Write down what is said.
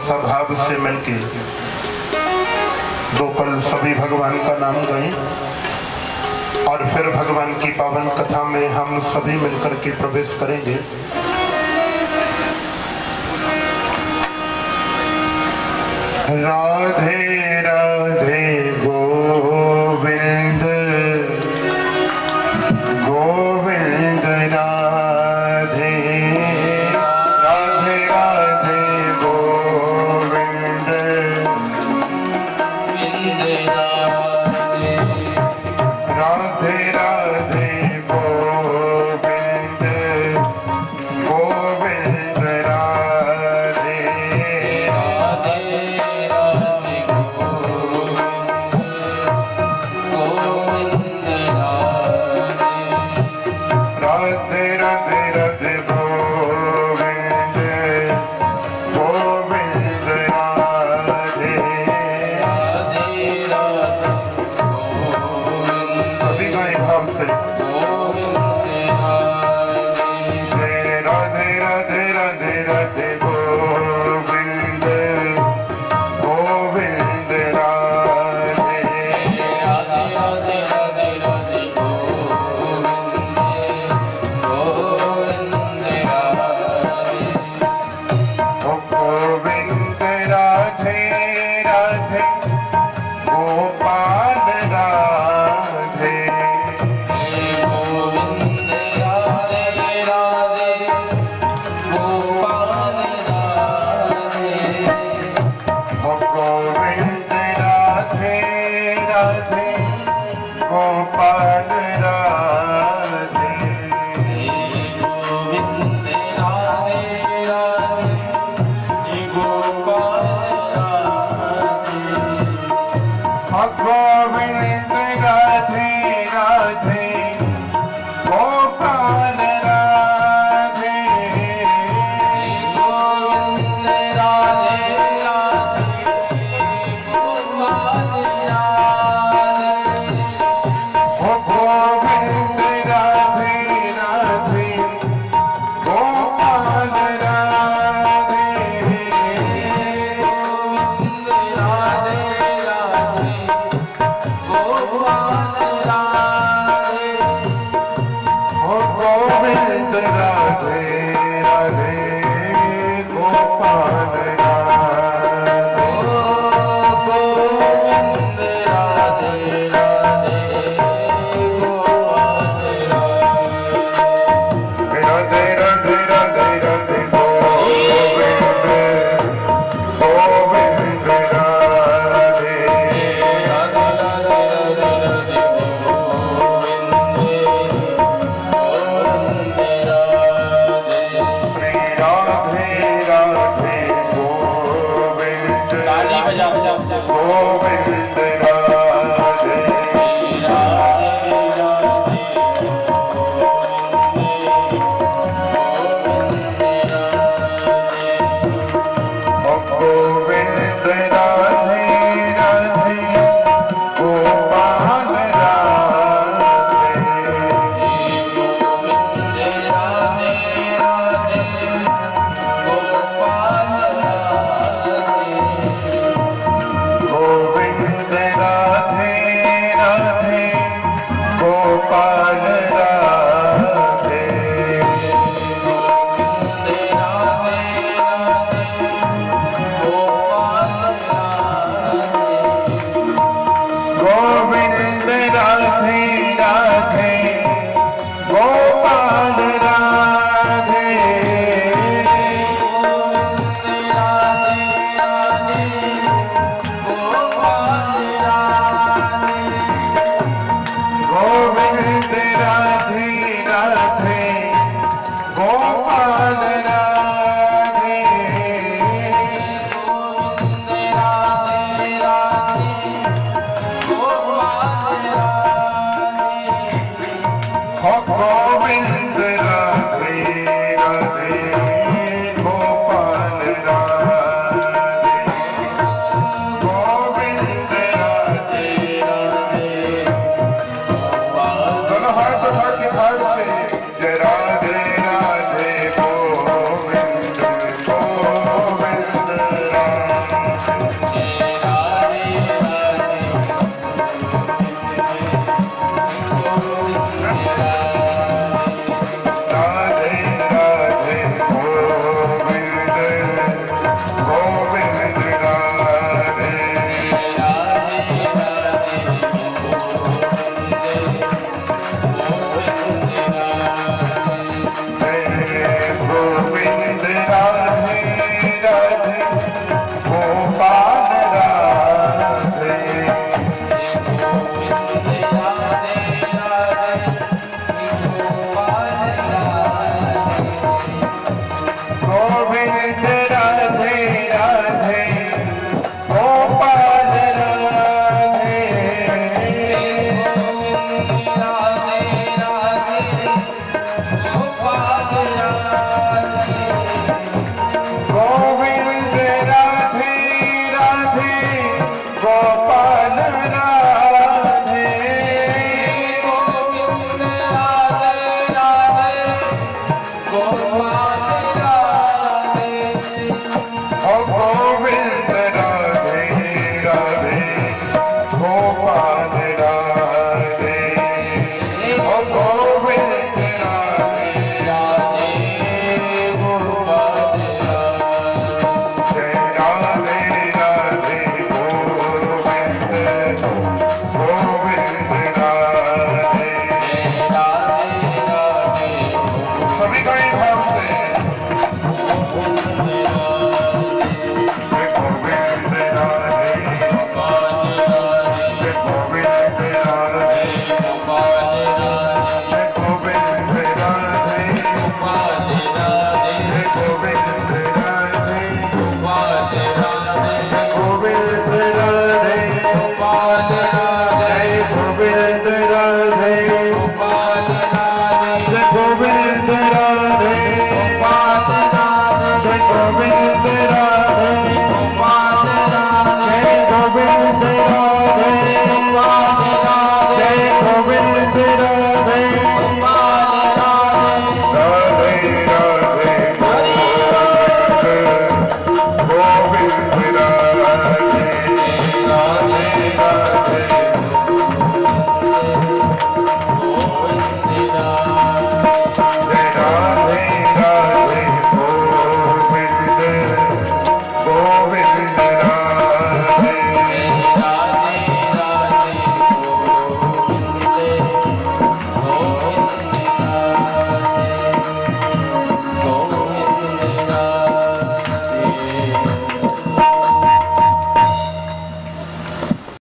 स्वभाव से मिलके दो पल सभी भगवान का नाम गाएं और फिर भगवान की पावन कथा में हम सभी मिलकर के प्रवेश करेंगे। राधे राधे गोविंद गोविंद राधे राधे राधे गोविंद राधे राधे गोविंद गोविंद राधे राधे राधे राधे गोविंद गोविंद राधे सभी गाएं भाव से राधे राधे राधे राधे गोविंद गोविंद राधे गोविंद राधे राधे गोपाल राधे गोविंद राधे राधे गोपाल राधे गोविंद राधे राधे गोपाल राधे गोविंद राधे राधे गोपाल राधे गोविंद राधे राधे गोपाल राधे गोविंद राधे राधे गोपाल राधे गोविंद राधे राधे गोपाल राधे गोविंद राधे राधे गोपाल राधे गोविंद राधे राधे गोपाल राधे गोविंद राधे राधे गोपाल राधे राधे राधे राधे गोविंद गोविंद राधे श्री राधे राधे गोविंद गोविंद राधे गोविंद राधे राधे गोपाल राधे गोविंद भो